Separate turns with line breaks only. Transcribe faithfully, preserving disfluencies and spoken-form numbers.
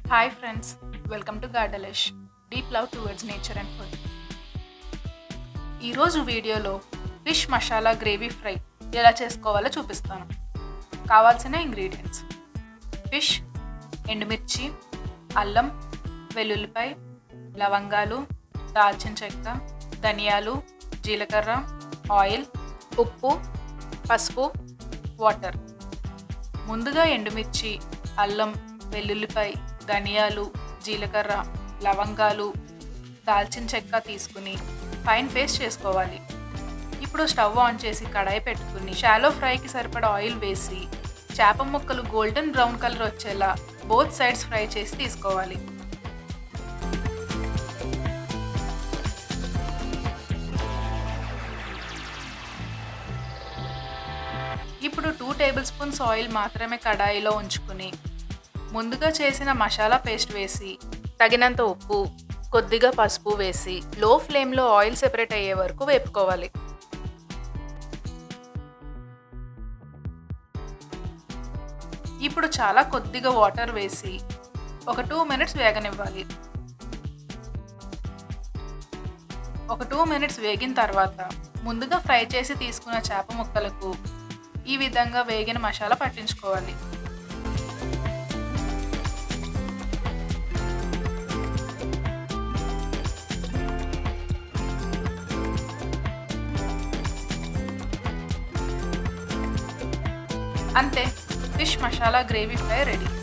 Hi friends, welcome to Gardelish, deep love towards nature and food. ఈరోజు వీడియోలో fish masala gravy fry ఎలా చేసుకోవాలో చూపిస్తాను. కావాల్సిన ఇంగ్రీడియంట్స్: ఫిష్, ఎండుమిర్చి, అల్లం, వెల్లుల్లిపాయ, లవంగాలు, దాల్చిన చెక్క, ధనియాలు, జీలకర్ర, ఆయిల్, ఉప్పు, పసుపు, వాటర్. ముందుగా ఎండుమిర్చి, అల్లం, వెల్లుల్లిపాయ, ధనియాలు, జీలకర్ర, లవంగాలు, దాల్చిన చెక్క తీసుకుని ఫైన్ పేస్ట్ చేసుకోవాలి. ఇప్పుడు స్టవ్ ఆన్ చేసి కడాయి పెట్టుకుని షాలో ఫ్రైకి సరిపడా ఆయిల్ వేసి చేప ముక్కలు గోల్డెన్ బ్రౌన్ కలర్ వచ్చేలా బోత్ సైడ్స్ ఫ్రై చేసి తీసుకోవాలి. ఇప్పుడు టూ టేబుల్ స్పూన్స్ ఆయిల్ మాత్రమే కడాయిలో ఉంచుకుని ముందుగా చేసిన మసాలా పేస్ట్ వేసి తగినంత ఉప్పు, కొద్దిగా పసుపు వేసి లో ఫ్లేమ్లో ఆయిల్ సెపరేట్ అయ్యే వరకు వేపుకోవాలి. ఇప్పుడు చాలా కొద్దిగా వాటర్ వేసి ఒక టూ మినిట్స్ వేగనివ్వాలి. ఒక టూ మినిట్స్ వేగిన తర్వాత ముందుగా ఫ్రై చేసి తీసుకున్న చేప ముక్కలకు ఈ విధంగా వేగిన మసాలా పట్టించుకోవాలి. అంతే, fish masala gravy fry ready.